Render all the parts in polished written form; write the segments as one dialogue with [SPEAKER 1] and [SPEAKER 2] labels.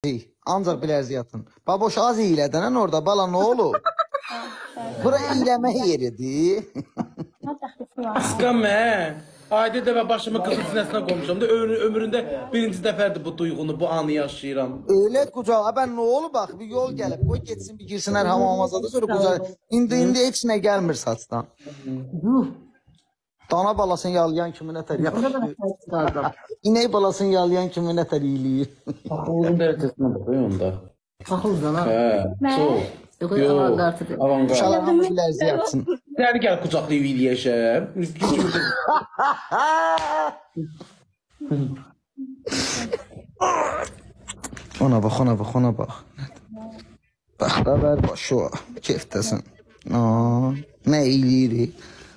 [SPEAKER 1] Ancaq bilərzik atın. Baboş az iyilədənən orada bala nə olur? Bura iyləmə yeridir.
[SPEAKER 2] Qısqam mən. Ayda dəvə başımı qızıl sinəsinə qoymuşam da ömründə birinci dəfədir bu duyğunu, bu anı yaşayıram.
[SPEAKER 1] Öyle qucaq, ben ne olur bak bir yol gəlib, qoy getsin bir girsinlər hamamaza da sonra qucaq. İndi heç nə gəlmir saçdan. Dana balasını yalayan kimi nətər yaxşı. İnək balasını yalayan kimi nətər iyiliyir.
[SPEAKER 2] Oğlum dərəcəsinə bax onda.
[SPEAKER 3] Baxıldan ha.
[SPEAKER 2] Çox.
[SPEAKER 3] Yox, avantgardıdır.
[SPEAKER 2] Avantgard.
[SPEAKER 1] İnşallah hamı bilərzik yapsın.
[SPEAKER 2] Səni gəl qucaqlayıb eləyəşəm.
[SPEAKER 1] Ona bax, ona bax, ona bax. Bax da ver başı o. Keyfdəsin. Nə eləyirik?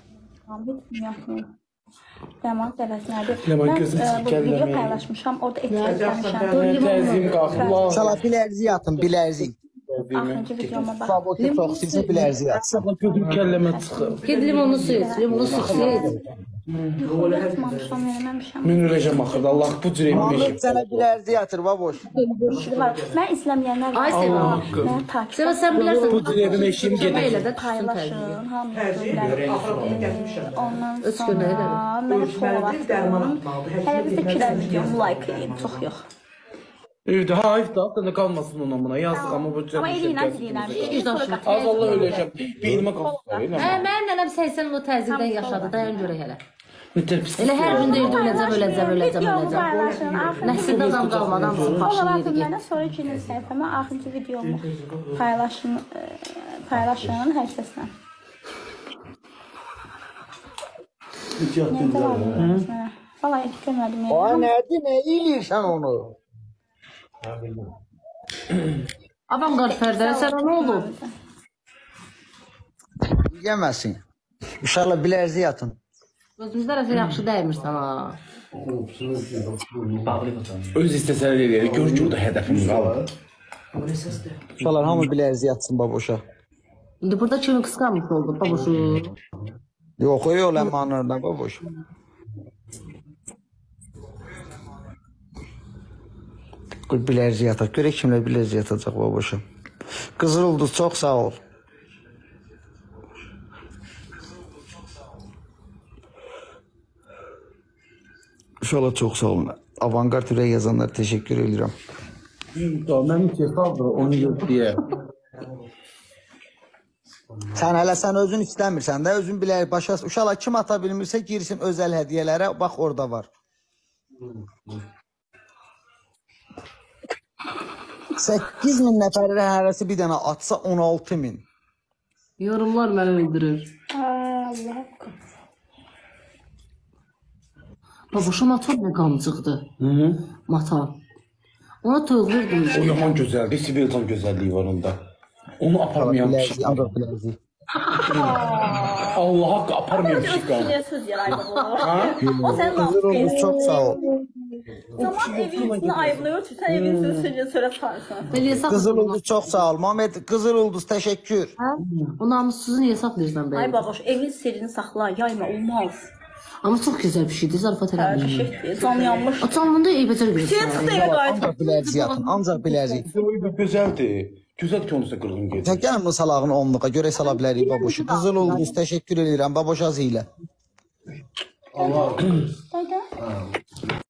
[SPEAKER 4] Ləman tələsmədi.
[SPEAKER 2] Ləman
[SPEAKER 4] Mən
[SPEAKER 2] gözünü
[SPEAKER 4] bu
[SPEAKER 2] sikərləmə.
[SPEAKER 4] video paylaşmışam, orada etkiləmişəm.
[SPEAKER 2] Təzim qalxılar.
[SPEAKER 1] İnşallah bilərzik atın, bilərzik.
[SPEAKER 4] Axırıncı videoma bax.
[SPEAKER 1] Baboşu çox sizə bilərzik atsın.
[SPEAKER 2] Sabah gözüm kəlləmə çıxır.
[SPEAKER 3] Ged limonu su iç, limonu su iç.
[SPEAKER 4] Yatmamışam, verməmişəm.
[SPEAKER 2] Mən ürəcəm axırda, Allah bu cür
[SPEAKER 1] Mahmud
[SPEAKER 2] etmişim.
[SPEAKER 1] sənə bilərzik atır, baboş.
[SPEAKER 4] Mən izləməyənlər
[SPEAKER 3] Ay Sevan.
[SPEAKER 4] Mən takip
[SPEAKER 3] Seva sən bilərsən
[SPEAKER 2] Bu cür evim eşiyim
[SPEAKER 3] elə
[SPEAKER 2] gedir.
[SPEAKER 3] də tutsun təzyiq.
[SPEAKER 4] paylaşın, hamıya görürlər. Ondan
[SPEAKER 3] Öz
[SPEAKER 4] sonra
[SPEAKER 3] göndərir.
[SPEAKER 4] mənə follow atın. Hələ bizdə kirə videomu like edin, çox yox.
[SPEAKER 2] Evdə hayf da, sən də qalmasın ona buna. Yazıq amma bu cür.
[SPEAKER 4] Amma eləyin, az eləyinlər.
[SPEAKER 2] Az Allah öləcəm. Beynimə qalxır.
[SPEAKER 3] Mənim nənəm 80 o təzyiqdən yaşadı, dayan görək hələ.
[SPEAKER 2] Mütər pis.
[SPEAKER 3] Elə hər gün deyirdi öləcəm, öləcəm, öləcəm,
[SPEAKER 4] Videomu
[SPEAKER 3] öləcəm.
[SPEAKER 4] paylaşın, axırıncı
[SPEAKER 3] Nəsildə adam qalmadı, hamısı
[SPEAKER 4] O
[SPEAKER 3] başını
[SPEAKER 4] zaman
[SPEAKER 3] yedi get.
[SPEAKER 4] mənə sonra girin səhifəmə axırıncı videomu paylaşın hər səslə. Necə var? Vallahi heç görmədim.
[SPEAKER 1] Ay nədir, nə eləyirsən onu?
[SPEAKER 3] Avantgard Fərdəli, sənə nə oldu?
[SPEAKER 1] Yeməsin. İnşallah bilərzik atın.
[SPEAKER 3] Özümüzdə rəsə yaxşı dəymirsən ha.
[SPEAKER 2] Öz istəsələr eləyir. Gör ki, o da hədəfim qalır.
[SPEAKER 1] İnşallah hamı bilərzik atsın baboşa.
[SPEAKER 3] İndi burada kimi qısqanmış oldu babuşu.
[SPEAKER 1] Yox, o yol əmanırda baboş. Qoy bilərzik ataq. Görək kimlə bilərzik atacaq baboşa. Qızıl ulduz çox sağ ol. İnşallah çox sağ olun. Avantgard ürək yazanlar təşəkkür edirəm.
[SPEAKER 2] Mənim kefaldır, onu yox deyə.
[SPEAKER 1] Sən özün istəmirsən də, özün bilər başa. Uşaqlar kim ata bilmirsə girsin özəl hədiyyələrə, bax orada var. 8.000 nəfərin hərəsi bir dənə atsa 16.000.
[SPEAKER 3] Yorumlar məni öldürür.
[SPEAKER 4] Allah.
[SPEAKER 3] Babuşu motor nə qamcıqdır. Motor. Ona tövürdüm.
[SPEAKER 2] O yaman gözəldir, Sibircan gözəlliyi var onda. Onu aparmayamışıq.
[SPEAKER 1] Ancaq bilərzik.
[SPEAKER 2] Allah haqqı aparmayamışıq.
[SPEAKER 4] Niyə söz yaraydı bu? O sənin
[SPEAKER 1] Qızıl ulduz çox sağ ol.
[SPEAKER 4] Zaman evin içində ayıqlıyor ki, sən evin içində sonra sarsan.
[SPEAKER 1] Qızıl ulduz çox sağ ol. Muhammed Qızıl ulduz təşəkkür.
[SPEAKER 3] O namussuzu niyə saxlayırsan
[SPEAKER 4] Ay
[SPEAKER 3] belə?
[SPEAKER 4] baboş, evin sirrini saxla, yayma, olmaz.
[SPEAKER 3] Amma çox gözəl bir şeydir, zarafat
[SPEAKER 4] Hər
[SPEAKER 3] eləmir.
[SPEAKER 4] şeydir, can yanmış.
[SPEAKER 3] O canlında eybəcər
[SPEAKER 4] Sen
[SPEAKER 3] görürsən.
[SPEAKER 4] çıxdı evə qayıt.
[SPEAKER 1] Ancaq bilərzik atın. Ancaq bilərzik.
[SPEAKER 2] Gözəldir. Gözəl ki, onunsa qırğın gedir.
[SPEAKER 1] Gəlin bu salağını onluğa görək sala bilərik baboşu. Qızıl ulduz təşəkkür edirəm baboş az ilə.
[SPEAKER 4] Allah.